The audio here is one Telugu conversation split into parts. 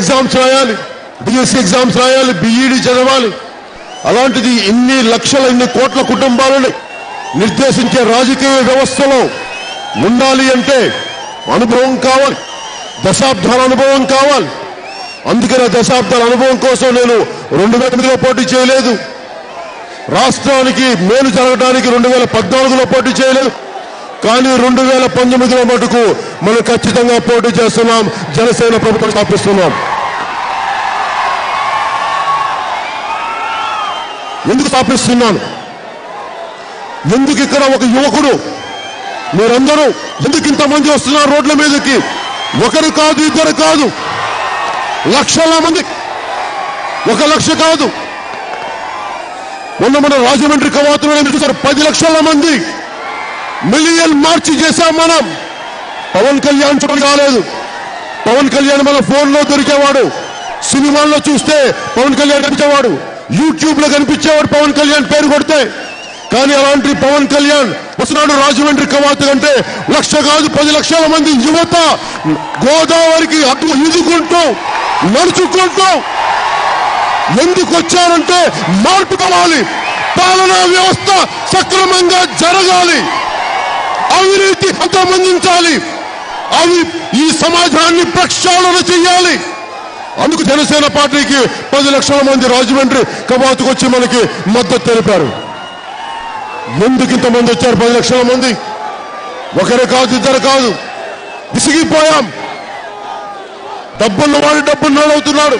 ఎగ్జామ్స్ రాయాలి, డిఎస్సి ఎగ్జామ్స్ రాయాలి, బిఈడి చదవాలి. అలాంటిది ఇన్ని లక్షల ఇన్ని కోట్ల కుటుంబాలని నిర్దేశించే రాజకీయ వ్యవస్థలో ఉండాలి అంటే అనుభవం కావాలి, దశాబ్దాల అనుభవం కావాలి. అందుకనే దశాబ్దాల అనుభవం కోసం నేను 2008లో పోటీ చేయలేదు, రాష్ట్రానికి మేలు జరగడానికి 2014లో పోటీ చేయలేదు. కానీ 2019లో మటుకు మనం ఖచ్చితంగా పోటీ చేస్తున్నాం, జనసేన ప్రభుత్వం స్థాపిస్తున్నాం. ఎందుకు స్థాపిస్తున్నాను? ఎందుకు ఇక్కడ ఒక యువకుడు, మీరందరూ ఎందుకు ఇంతమంది వస్తున్నారు రోడ్ల మీదకి? ఒకరు కాదు, ఇద్దరు కాదు, లక్షల మంది, 1 లక్ష కాదు. మొన్న మన రాజమండ్రి కవాతులో చూసారు 10 లక్షల మంది, మిలియన్ మార్చి చేశాం మనం. పవన్ కళ్యాణ్ చూడడానికి రాలేదు. పవన్ కళ్యాణ్ మన ఫోన్లో దొరికేవాడు, సినిమాల్లో చూస్తే పవన్ కళ్యాణ్ కనిపించేవాడు, యూట్యూబ్ లో కనిపించేవాడు పవన్ కళ్యాణ్ పేరు కొడితే. కానీ అలాంటి పవన్ కళ్యాణ్ వస్తున్నాడు రాజమండ్రి కవాతు అంటే 1 లక్ష కాదు 10 లక్షల మంది యువత గోదావరికి అటు ఈదుకుంటూ నడుచుకుంటూ. ఎందుకు వచ్చారంటే మార్పు కావాలి, పాలనా వ్యవస్థ సక్రమంగా జరగాలి, అవినీతి అంతమందించాలి, ఈ సమాజాన్ని ప్రక్షాళన చేయాలి. అందుకు జనసేన పార్టీకి 10 లక్షల మంది రాజమండ్రి కవాతుకు వచ్చి మనకి మద్దతు తెలిపారు. ఎందుకు ఇంతమంది వచ్చారు 10 లక్షల మంది? ఒకరు కాదు, ఇద్దరు కాదు. విసిగిపోయాం. డబ్బున్న వాడు డబ్బున్నాడు అవుతున్నాడు.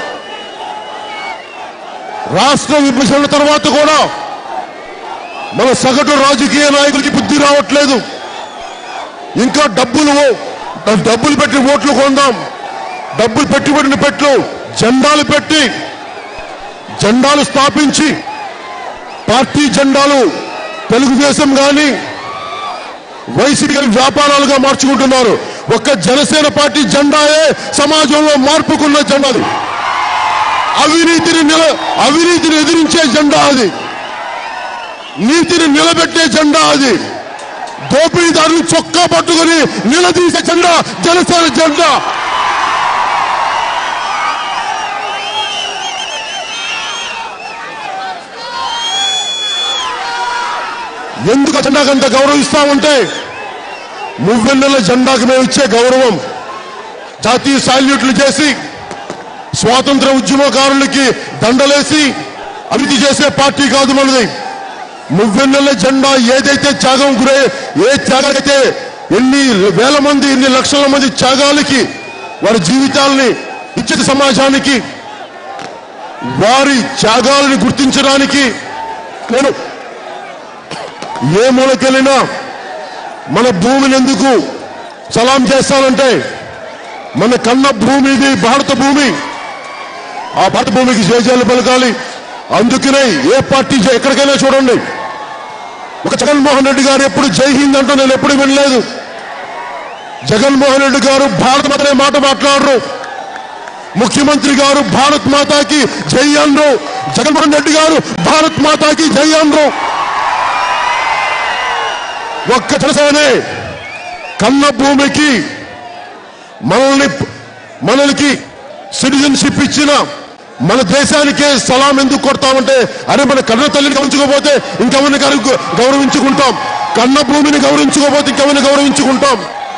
రాష్ట్ర విభజన తర్వాత కూడా మన సగటు రాజకీయ నాయకులకి బుద్ధి రావట్లేదు. ఇంకా డబ్బులు పెట్టి ఓట్లు కొందాం, డబ్బులు పెట్టుబడిని పెట్టు, జెండాలు పెట్టి జెండాలు స్థాపించి పార్టీ జెండాలు తెలుగుదేశం కానీ వైసీపీ కానీ వ్యాపారాలుగా మార్చుకుంటున్నారు. ఒక్క జనసేన పార్టీ జెండాయే సమాజంలో మార్పుకున్న జెండాది. అవినీతిని ఎదిరించే జెండా అది, నీతిని నిలబెట్టే జెండా అది, దోపిడీదారుని చొక్కా పట్టుకుని నిలదీసే జెండా జనసేన జెండా. ఎందుకు జెండాకు అంత గౌరవిస్తామంటే మువ్వెన్నెల జెండాకు మేము ఇచ్చే గౌరవం. జాతీయ సాల్యూట్లు చేసి స్వాతంత్ర ఉద్యమకారులకి దండలేసి అభివృద్ధి చేసే పార్టీ కాదు మనది. మువ్వెన్నెల జెండా ఏదైతే త్యాగం ఏ త్యాగాలైతే ఎన్ని వేల మంది ఎన్ని లక్షల మంది త్యాగాలకి వారి జీవితాలని ఇచ్చిన సమాజానికి వారి త్యాగాలని గుర్తించడానికి నేను ఏ మూలకెళ్ళినా మన భూమిని ఎందుకు సలాం చేస్తానంటే మన కన్న భూమి ఇది భారత భూమి. ఆ భారత భూమికి జయజయాలు పలకాలి. అందుకనే ఏ పార్టీ ఎక్కడికైనా చూడండి, ఒక జగన్మోహన్ రెడ్డి గారు ఎప్పుడు జై హింద్ అంటూ నేను ఎప్పుడు వినలేదు. జగన్మోహన్ రెడ్డి గారు భారత మాతనే మాట మాట్లాడరు. ముఖ్యమంత్రి గారు భారత్ మాతాకి జై అనరు. జగన్మోహన్ రెడ్డి గారు భారత్ మాతాకి జై అనరు. ఒక్క జనసేనే కన్న భూమికి మనకి సిటిజన్షిప్ ఇచ్చిన మన దేశానికే సలాం ఎందుకు కొడతామంటే, అరే మన కన్న తల్లిని గౌరవించుకోపోతే ఇంకెవరిని గౌరవించుకుంటాం, కన్న భూమిని గౌరవించుకోపోతే ఇంకెవరిని గౌరవించుకుంటాం.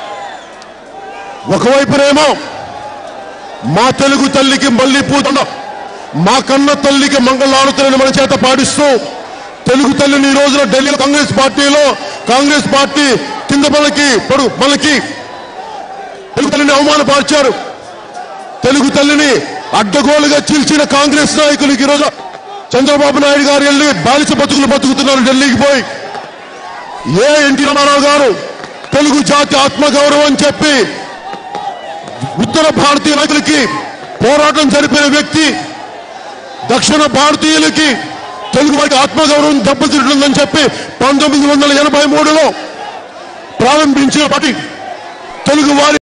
ఒకవైపునేమో మా తెలుగు తల్లికి మళ్ళీ పూతండ, మా కన్న తల్లికి మంగళారతులను మన చేత పాడిస్తూ తెలుగు తల్లిని ఈ రోజున ఢిల్లీలో కాంగ్రెస్ పార్టీ కింద మనకి తెలుగు తల్లిని అవమానపరిచారు. తెలుగు తల్లిని అడ్డగోలుగా చీల్చిన కాంగ్రెస్ నాయకులకి ఈరోజు చంద్రబాబు నాయుడు గారు వెళ్ళి బాలిస బతుకులు బతుకుతున్నారు ఢిల్లీకి పోయి. ఎన్టీ రామారావు గారు తెలుగు జాతి ఆత్మగౌరవం అని చెప్పి ఉత్తర భారతీయ నాయకులకి పోరాటం జరిపిన వ్యక్తి, దక్షిణ భారతీయులకి తెలుగు వారికి ఆత్మగౌరవం దెబ్బతింటుందని చెప్పి 1983లో ప్రారంభించిన పార్టీ తెలుగు వారి